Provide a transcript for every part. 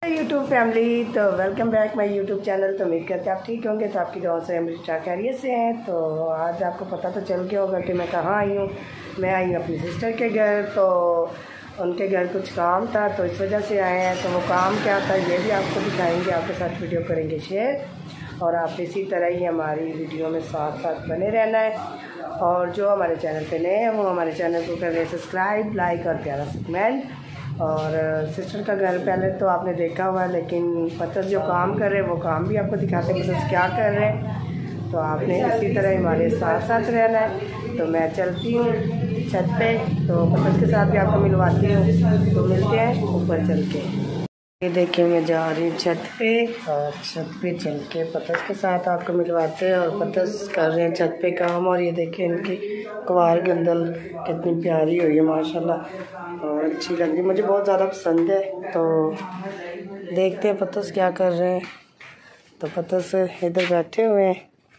YouTube family, तो welcome back my YouTube channel. तो उम्मीद करते हैं आप ठीक होंगे। तो आपकी दुआ से हम खैरियत से हैं। तो आज आपको पता तो चल गया होगा कि मैं कहाँ आई हूँ। मैं आई हूँ अपनी सिस्टर के घर। तो उनके घर कुछ काम था तो इस वजह से आए हैं। तो वो काम क्या था ये भी आपको दिखाएंगे, आपके साथ वीडियो करेंगे शेयर। और आप इसी तरह ही हमारी वीडियो में साथ साथ बने रहना है। और जो हमारे चैनल पे नए हैं वो हमारे चैनल को कर रहे हैं सब्सक्राइब, लाइक और प्यारा सा कमेंट। और सिस्टर का घर पहले तो आपने देखा हुआ है, लेकिन पतस जो काम कर रहे हैं वो काम भी आपको दिखाते हैं पतस क्या कर रहे हैं। तो आपने इसी तरह हमारे साथ साथ रहना है। तो मैं चलती हूँ छत पे, तो पतस के साथ भी आपको मिलवाती हूँ। तो मिलते हैं ऊपर चल के। ये देखिए मैं जा रही हूँ छत पे, और छत पे चल के पतस के साथ आपको मिलवाते हैं। और पतस कर रहे हैं छत पे काम। और ये देखिए इनकी कवार गंदल कितनी प्यारी हुई है माशाल्लाह, और अच्छी लग रही है, मुझे बहुत ज़्यादा पसंद है। तो देखते हैं पतस क्या कर रहे हैं। तो पतस इधर बैठे हुए हैं।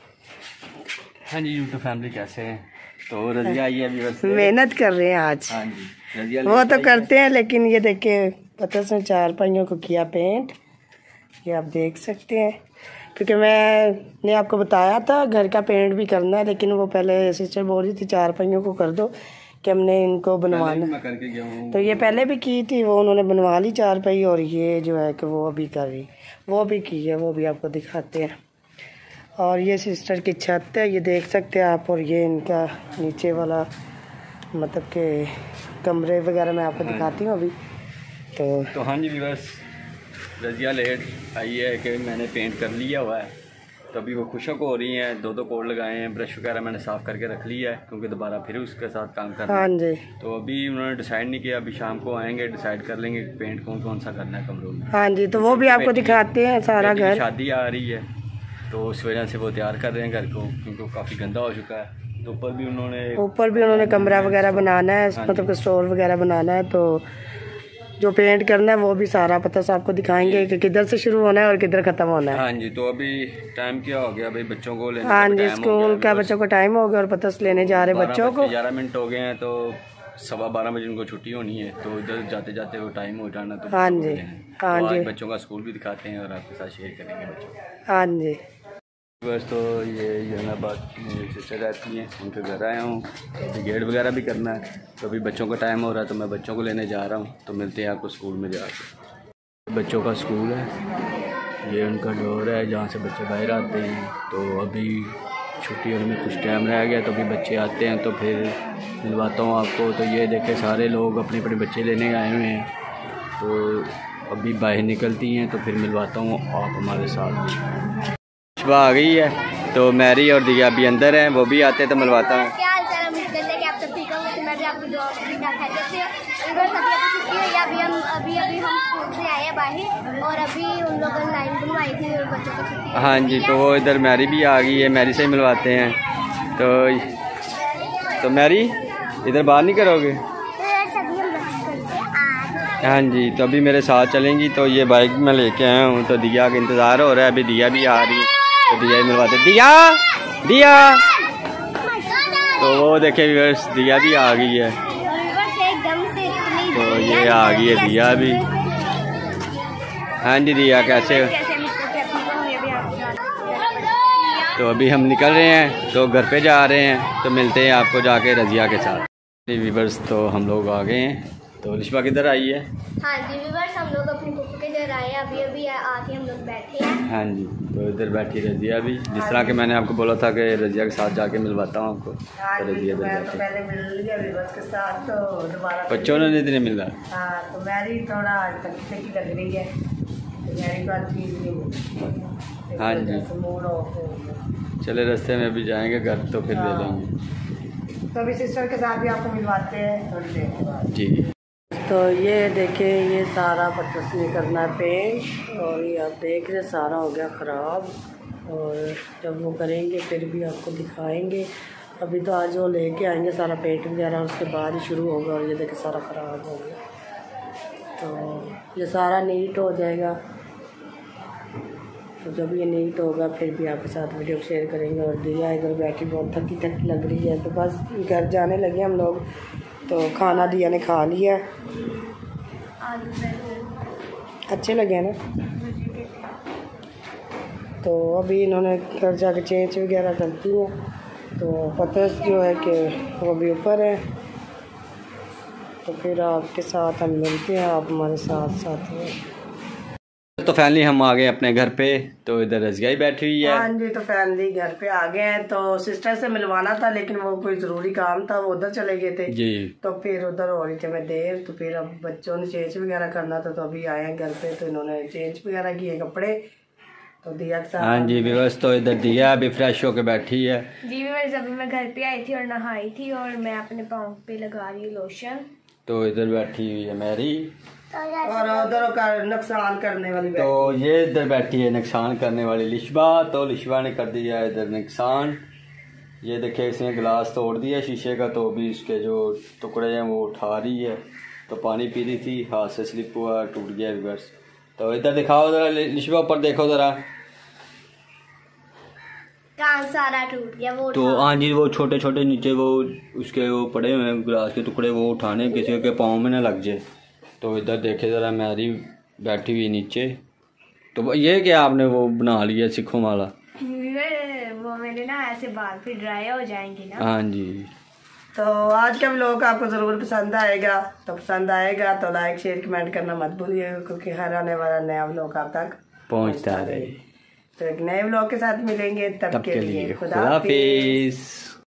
हाँ जी यूट्यूब फैमिली कैसे हैं। तो रजिया आई है अभी, मेहनत कर रहे हैं आज। हाँ जी रजिया वो तो करते हैं, लेकिन ये देखिए पतस ने 4 पहियों को किया पेंट, ये आप देख सकते हैं। क्योंकि मैंने आपको बताया था घर का पेंट भी करना है, लेकिन वो पहले सिस्टर बोल रही थी 4 पहियों को कर दो कि हमने इनको बनवाना। मैं करके गया हूँ। तो ये पहले भी की थी, वो उन्होंने बनवा ली 4 पहिए। और ये जो है कि वो अभी कर रही, वो भी की है, वो भी आपको दिखाते हैं। और ये सिस्टर की छत है, ये देख सकते हैं आप। और ये इनका नीचे वाला मतलब के कमरे वगैरह मैं आपको दिखाती हूँ अभी। तो हाँ जी व्यूअर्स, रजिया लेट आई है कि मैंने पेंट कर लिया हुआ है। तो अभी वो खुशक हो रही हैं, 2 कोड लगाए हैं, ब्रश वगैरह मैंने साफ़ करके रख लिया है क्योंकि दोबारा फिर उसके साथ काम करना है। हाँ जी। तो अभी उन्होंने डिसाइड नहीं किया, अभी शाम को आएंगे डिसाइड कर लेंगे पेंट कौन कौन सा करना है कमरों में। हाँ जी, तो वो भी आपको दिखाते हैं सारा घर। शादी आ रही है तो उस वजह से वो तैयार कर रहे हैं घर को, क्योंकि काफ़ी गंदा हो चुका है। तो ऊपर भी उन्होंने कमरा वगैरह बनाना है, मतलब स्टोर वगैरह बनाना है। तो जो पेंट करना है वो भी सारा पता से आपको दिखाएंगे कि किधर से शुरू होना है और किधर खत्म होना है। हाँ जी। तो अभी टाइम क्या हो गया भाई, बच्चों को लेने। हाँ जी, स्कूल का बच्चों को टाइम हो गया और पता से लेने जा रहे बच्चों को। 11 मिनट हो गए हैं, तो 12:15 बजे उनको छुट्टी होनी है। तो इधर जाते जाते वो टाइम हो जाना। तो हाँ जी, हाँ जी, बच्चों का स्कूल भी दिखाते हैं और आपके साथ शेयर करेंगे बच्चों। हाँ जी। बस तो ये जहानाबाद मेरी सिस्टर रहती हैं, उनके घर आया हूँ। अभी गेट वगैरह भी करना है। तो अभी बच्चों का टाइम हो रहा है, तो मैं बच्चों को लेने जा रहा हूँ। तो मिलते हैं आपको स्कूल में जाकर। बच्चों का स्कूल है, ये उनका डोर है जहाँ से बच्चे बाहर आते हैं। तो अभी छुट्टी होने में कुछ टाइम रह गया, तो अभी बच्चे आते हैं तो फिर मिलवाता हूँ आपको। तो ये देखें सारे लोग अपने अपने बच्चे लेने आए हुए हैं। तो अभी बाहर निकलती हैं तो फिर मिलवाता हूँ आप हमारे साथ। आ गई है तो मैरी और दिया अभी अंदर हैं, वो भी आते हैं तो मिलवाता हूँ। क्या हाल चाल, उम्मीद करते हैं कि आप सब ठीक होंगे। मैं भी आपको दुआ करती हूँ। छुट्टी हुई है, अभी हम स्कूल से आए हैं बाहर, और अभी उन लोगों ने लाइन बनवाई थी बच्चों को छुट्टी। हाँ जी, तो वो इधर मैरी भी आ गई है, मैरी से ही मिलवाते हैं। तो मैरी इधर बाहर नहीं करोगे? हाँ जी, तो अभी मेरे साथ चलेंगी। तो ये बाइक में लेके आया हूँ, तो दिया का इंतज़ार हो रहा है। अभी दिया भी आ रही है, तो दिया ही मिलवाते। दिया तो वो देखे व्यूअर्स, दिया भी आ गई है। तो ये आ गई है दिया भी। हाँ जी दिया कैसे हो? तो अभी हम निकल रहे हैं, तो घर पे जा रहे हैं। तो मिलते हैं आपको जाके रजिया के साथ। व्यूअर्स तो हम लोग आ गए हैं। तो लिशबा किधर आई है? हाँ जी व्यूअर्स, हम लोग अपनी बुक के घर आए हैं, अभी आके हम लोग बैठे हैं। हाँ जी, तो इधर बैठी रजिया भी, जिस तरह के मैंने आपको बोला था कि रजिया के साथ जाके मिलवाता हूँ आपको। तो रजिया इधर बैठी, पहले मिल लिया व्यूअर्स के साथ, तो दोबारा बच्चों ने इतने मिल रहा। हाँ, तो मैरी थोड़ा थकी लग रही है, तो मैरी बात चीज़ नहीं। हाँ जी, मूड ऑफ हो गया। चले रास्ते में भी जाएंगे घर, तो फिर ले लेंगे। तो अभी सिस्टर के साथ भी आपको मिलवाते हैं थोड़ी देर के बाद जी। तो ये देखिए, ये सारा पतस ने करना है पेंट, और ये आप देख रहे सारा हो गया ख़राब। और जब वो करेंगे फिर भी आपको दिखाएंगे। अभी तो आज वो लेके आएंगे सारा पेंट वगैरह, उसके बाद ही शुरू होगा। और ये देखिए सारा ख़राब हो गया, तो ये सारा नीट हो जाएगा। तो जब ये नीट होगा फिर भी आपके साथ वीडियो शेयर करेंगे। और दिया इधर बैठी बहुत थकी लग रही है, तो बस घर जाने लगे हम लोग। तो खाना दिया ने खा लिया, अच्छे लगे ना। तो अभी इन्होंने घर जाके चेंज वगैरह करती हैं। तो पतस जो है कि वो भी ऊपर है। तो फिर आपके साथ हम मिलते हैं, आप हमारे साथ साथ हैं। तो फैमिली हम आ गए अपने घर पे। तो इधर रज़िया ही बैठी हुई है। हाँ जी, तो फैमिली घर पे आ गए हैं। तो सिस्टर से मिलवाना था लेकिन वो कोई ज़रूरी काम था, वो उधर चले गए थे जी। तो फिर उधर हो रही थी मैं देर। तो फिर अब बच्चों ने चेंज वगैरह करना था, तो अभी आए हैं घर पे। तो इन्होंने चेंज वगैरह किए कपड़े। तो दिया के साथ, हाँ जी व्यवस्था। तो इधर दिया अभी फ्रेश होके बैठी है। जी व्यूअर्स, अभी मैं घर पे आई थी और नहाई थी और मैं अपने पाँव पे लगा रही हूँ लोशन। तो इधर बैठी हुई है मैरी और उधर का नुकसान करने वाली तो ये इधर बैठी है नुकसान करने वाली लिशबा। तो लिशबा ने कर दिया इधर नुकसान। ये देखिए इसने गिलास तोड़ दिया शीशे का, तो अभी इसके जो टुकड़े हैं वो उठा रही है। तो पानी पी रही थी, हाथ से स्लिप हुआ, टूट गया रिवर्स। तो इधर दिखाओ ज़रा लिशबा, ऊपर देखो ज़रा। कान सारा टूट गया वो। तो हाँ जी, वो छोटे छोटे नीचे वो उसके वो पड़े हुए हैं गिलास के टुकड़े, वो उठाने किसी के पाँव में ना लग जाए। तो इधर देखे ज़रा मैरी बैठी हुई नीचे। तो ये क्या आपने वो बना लिया सिखों वाला? वो मेरे ना ऐसे बाल फिर ड्राई हो जाएंगे ना। हाँ जी। तो आज का व्लॉग आपको ज़रूर पसंद आएगा। तो पसंद आएगा तो लाइक शेयर कमेंट करना मत भूलिएगा, क्योंकि हर आने वाला नया व्लॉग आप तक पहुँचता रहे। तो एक नए व्लॉग के साथ मिलेंगे, तब के लिए खुदा हाफिज़।